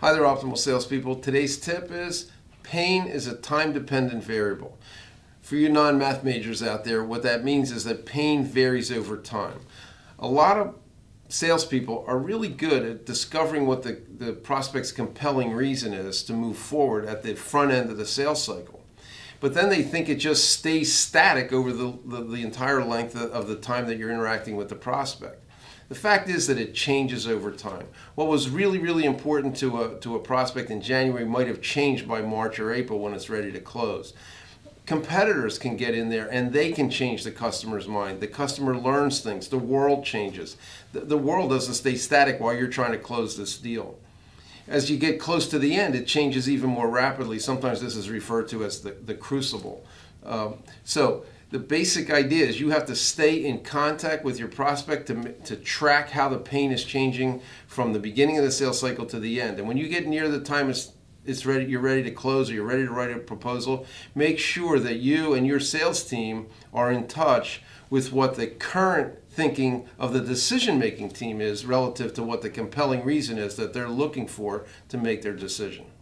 Hi there, optimal salespeople. Today's tip is pain is a time-dependent variable. For you non-math majors out there, what that means is that pain varies over time. A lot of salespeople are really good at discovering what the prospect's compelling reason is to move forward at the front end of the sales cycle. But then they think it just stays static over the entire length of the time that you're interacting with the prospect. The fact is that it changes over time. What was really important to a prospect in January might have changed by March or April when it's ready to close. Competitors can get in there and they can change the customer's mind. The customer learns things. The world changes. The world doesn't stay static while you're trying to close this deal. As you get close to the end, it changes even more rapidly. Sometimes this is referred to as the crucible. So the basic idea is you have to stay in contact with your prospect to track how the pain is changing from the beginning of the sales cycle to the end. And when you get near the time it's ready, you're ready to close or you're ready to write a proposal, make sure that you and your sales team are in touch with what the current thinking of the decision-making team is relative to what the compelling reason is that they're looking for to make their decision.